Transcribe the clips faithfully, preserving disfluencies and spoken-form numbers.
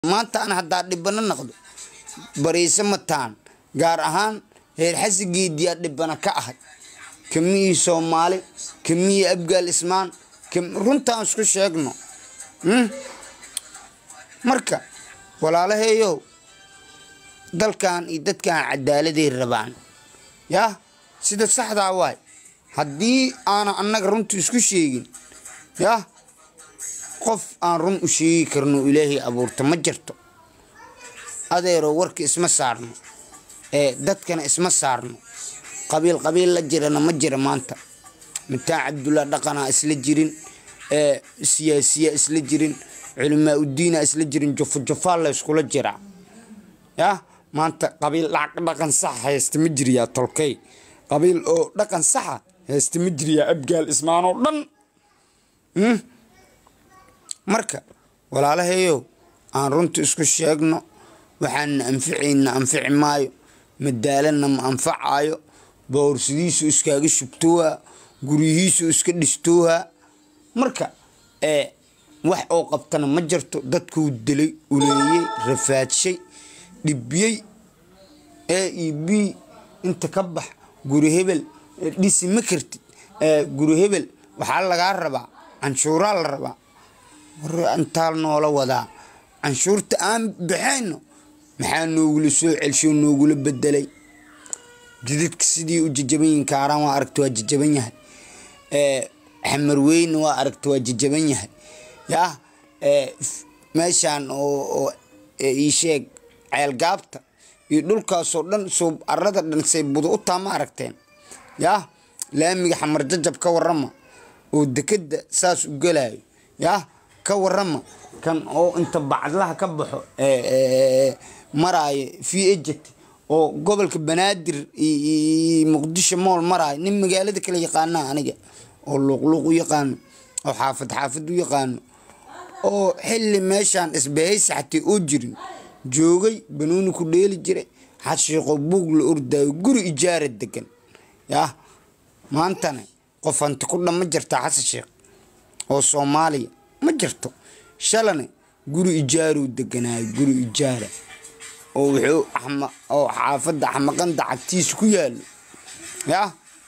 maanta aan hadda dhibana noqdo bariisa mataan gaar ahaan heer xasigeedii dhibana ka ahay kamii Soomaali kamii Abgaal Ismaan kam runtaan isku sheegno marka walaalaheeyo dalkan iyo dadkan cadaaladii rabaan ya sida saxda waay hadii ana annaga runtu isku sheegin ya qof aan run u sheegi karno Ilaahay abuurta ma jirto adeero warka isma saarno ee dadkana isma saarno qabiil qabiil la jirana ma jira maanta mitaa Abdullah dhaqana isla jirin ee siyaasiya isla jirin culimo u diina isla jirin jof jofaal la isku la jira ya maanta qabiil dhaqan sax haysta ma jiriya tolkay qabiil oo dhaqan sax haysta ma jiriya Abgaal Ismaan oo dhan hmm marka walaalaheeyo aan runtu isku sheegno waxaan anficina anfici maayo madaalana ma anfacayo boorsidiisu iskaaga shubtooha gurihiisu iska dhistooha marka ee wax oo qabtana ma jirto dadku dilay u leeyay rafaadshay dibiyay ee ib inta ka bax guri hebel dhisi ma kartid ee guri hebel waxa laga rabaa canshuura la rabaa antaal noola wada canshuurta aan bixayno maxaa noogu soo celsho noogu la bedelay jidadka sidii u jajaban kaaraan waa aragto waa jajaban yahay ee xamar weyn waa aragto waa jajaban yahay ya ee meeshan oo ii sheeg ceel gaabta iyo dhulkaas oo dhan soo arada dhan say budo u taama aragteen ya laamiga xamar jajab ka warama oo dekada saas u galay ya ka warama kan oo inta bacdlaha ka baxo ee maraay fi eject oo gobolka Banaadir ee Muqdisho mool maraay nin magaalada kala yaqaan aniga oo luqluq u yaqaan oo xaafad xaafad u yaqaan oo xilli meeshan isbeeyay saxtii oo jirin joogay banuuni ku dheeli jiray xashiiqo buug la orday guri ijaar degan ya maantana qof anta ku dhama jirta xasan sheekh oo Soomaaliya ma jirto shalane guri ijaaru deganaa guri ijaara oo wuxuu axma oo xaafada xamaqan dacagtiis ku yaal ya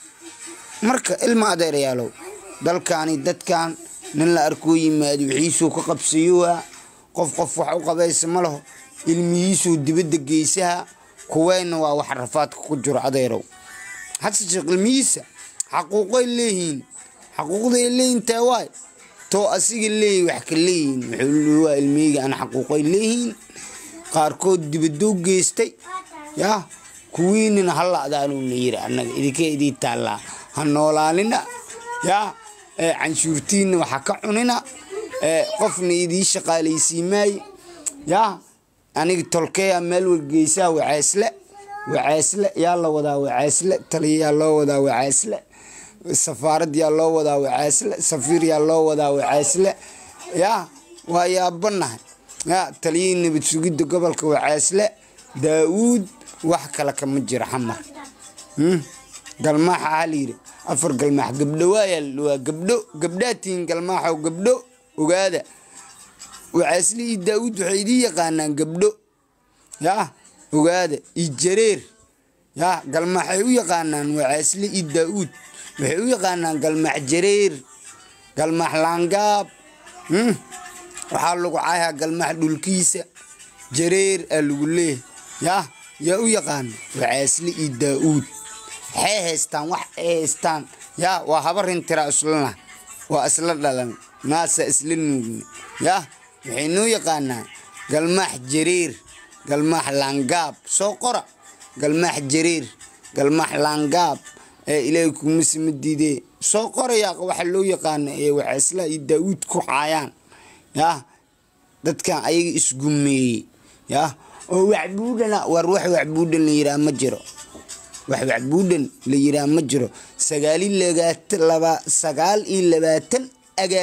marka ilma adeerayaalo dalkaani dadkan nin la arko yimaad wixiisu ka qabsiyo qof qof wax u qabaysa ma laho ilmihiisu dibadda geesaha kuweena waa wax rafaadka ku jiro adeero hadda ilmihiisa xaquuqay leeyihiin xaquuqday leeyihiin taaway to asiga leey wax ka leeyin wuxuu waa ilmiga aan xaquuqay leeyin qaarkood dibaddo geystay ya kuwiinina hal adaanu leeyir anaga idinka idii taala han noolaalina ya ee canshuurtiin waxa ka cunina ee qofna idii shaqaaleysiimay ya aniga tolkay meel wal geesaa wacaysle wacaysle yaa la wadaa wacaysle taliya loo wadaa wacaysle سفارد يا الله ودا وعسل سفير يا الله ودا وعسل يا ويا بنه يا تلين بتسجد قبل كوعسل داود وحكى لك مجر حمر هم قال ما حالي افرق المح قبلو يا قبلو قبلاتين قال ما حو قبلو وقاده وعسلي داود وحيدي قانا قبلو يا وقاده الجرير يا قال ما حيو يقانا وعسلي داود wuxuu yaqaanaan galmac jareer galmac laangaab hmm waxa lagu caayaa galmac dhulkiisa jareer lagu leeyahay ya ya u yaqaan waasli ii daawud heestan wax heestan ya waa habarin tira islana waa isla dhalan naasa isla nuugna ya waxaynu yaqaanaa galmac jareer galmac laangaab soo qora galmac jareer galmac laangaab إليكم مسلم الديدي سو قرية waxa loo yaqaan ee waasla ii daawud ku caayaan ya dadka ay isgumay ya oo waxbuudana war wax waxbuudan la yiraahdo ma jiro wax waxbuudan la yiraahdo ma jiro sagaal iyo labaatan agaar